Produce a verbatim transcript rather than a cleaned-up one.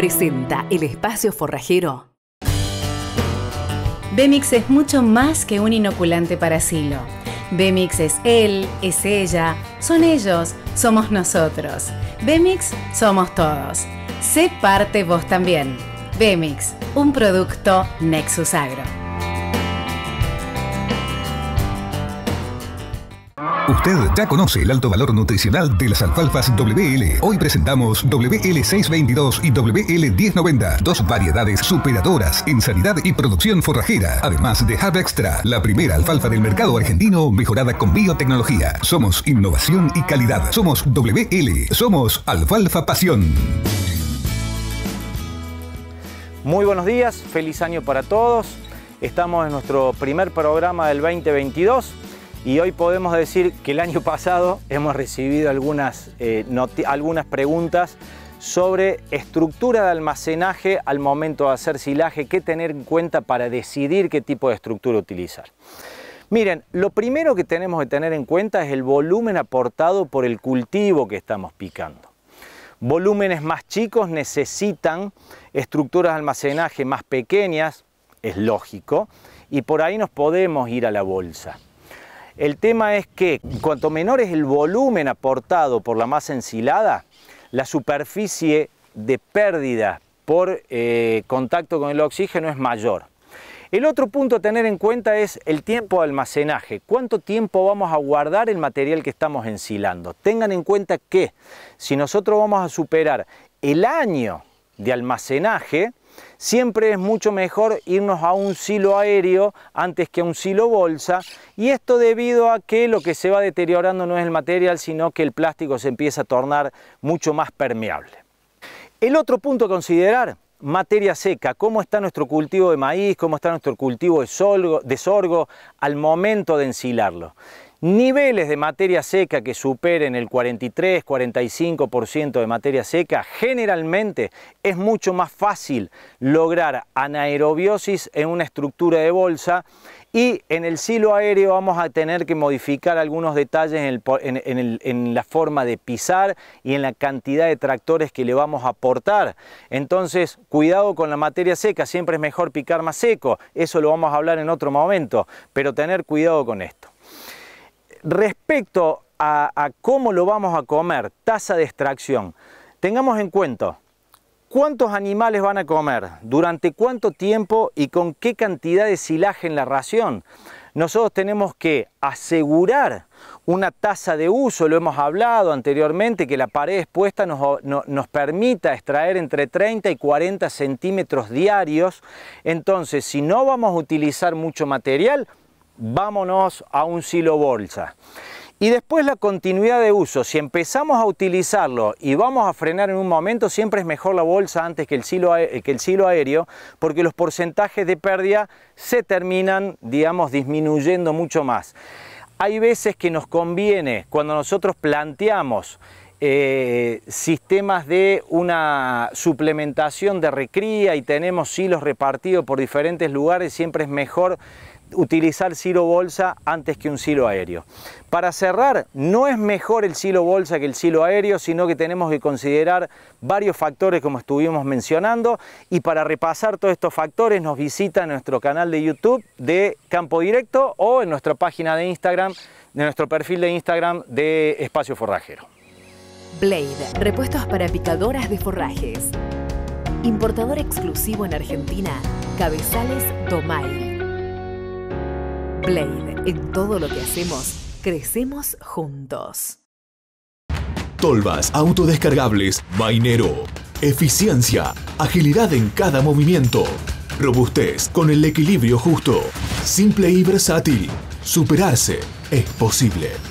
presenta el espacio forrajero. Bemix es mucho más que un inoculante para silo. Bemix es él, es ella, son ellos, somos nosotros. Bemix somos todos. Sé parte vos también. Bemix, un producto Nexus Agro. Usted ya conoce el alto valor nutricional de las alfalfas W L. Hoy presentamos W L seiscientos veintidós y W L diez noventa, dos variedades superadoras en sanidad y producción forrajera. Además de Hub Extra, la primera alfalfa del mercado argentino mejorada con biotecnología. Somos innovación y calidad. Somos W L. Somos Alfalfa Pasión. Muy buenos días, feliz año para todos. Estamos en nuestro primer programa del veinte veintidós. Y hoy podemos decir que el año pasado hemos recibido algunas, eh, algunas preguntas sobre estructura de almacenaje al momento de hacer silaje, qué tener en cuenta para decidir qué tipo de estructura utilizar. Miren, lo primero que tenemos que tener en cuenta es el volumen aportado por el cultivo que estamos picando. Volúmenes más chicos necesitan estructuras de almacenaje más pequeñas, es lógico, y por ahí nos podemos ir a la bolsa. El tema es que cuanto menor es el volumen aportado por la masa ensilada, la superficie de pérdida por eh, contacto con el oxígeno es mayor. El otro punto a tener en cuenta es el tiempo de almacenaje. ¿Cuánto tiempo vamos a guardar el material que estamos ensilando? Tengan en cuenta que si nosotros vamos a superar el año de almacenaje, siempre es mucho mejor irnos a un silo aéreo antes que a un silo bolsa, y esto debido a que lo que se va deteriorando no es el material, sino que el plástico se empieza a tornar mucho más permeable. El otro punto a considerar, materia seca, cómo está nuestro cultivo de maíz, cómo está nuestro cultivo de sorgo, de sorgo al momento de ensilarlo. Niveles de materia seca que superen el cuarenta y tres, cuarenta y cinco por ciento de materia seca, generalmente es mucho más fácil lograr anaerobiosis en una estructura de bolsa, y en el silo aéreo vamos a tener que modificar algunos detalles en, el, en, en, el, en la forma de pisar y en la cantidad de tractores que le vamos a aportar. Entonces, cuidado con la materia seca, siempre es mejor picar más seco, eso lo vamos a hablar en otro momento, pero tener cuidado con esto. Respecto a, a cómo lo vamos a comer, tasa de extracción, tengamos en cuenta cuántos animales van a comer, durante cuánto tiempo y con qué cantidad de silaje en la ración. Nosotros tenemos que asegurar una tasa de uso, lo hemos hablado anteriormente, que la pared expuesta nos, no, nos permita extraer entre treinta y cuarenta centímetros diarios. Entonces, si no vamos a utilizar mucho material, vámonos a un silo bolsa. Y después la continuidad de uso. Si empezamos a utilizarlo y vamos a frenar en un momento, siempre es mejor la bolsa antes que el silo, que el silo aéreo, porque los porcentajes de pérdida se terminan, digamos, disminuyendo mucho más. Hay veces que nos conviene, cuando nosotros planteamos Eh, sistemas de una suplementación de recría y tenemos silos repartidos por diferentes lugares, siempre es mejor utilizar silo bolsa antes que un silo aéreo. Para cerrar, no es mejor el silo bolsa que el silo aéreo, sino que tenemos que considerar varios factores como estuvimos mencionando, y para repasar todos estos factores nos visita en nuestro canal de YouTube de Campo Directo o en nuestra página de Instagram, de nuestro perfil de Instagram de Espacio Forrajero. Blade, repuestos para picadoras de forrajes. Importador exclusivo en Argentina, Cabezales Domail. Blade, en todo lo que hacemos, crecemos juntos. Tolvas autodescargables Mainero. Eficiencia, agilidad en cada movimiento. Robustez con el equilibrio justo. Simple y versátil. Superarse es posible.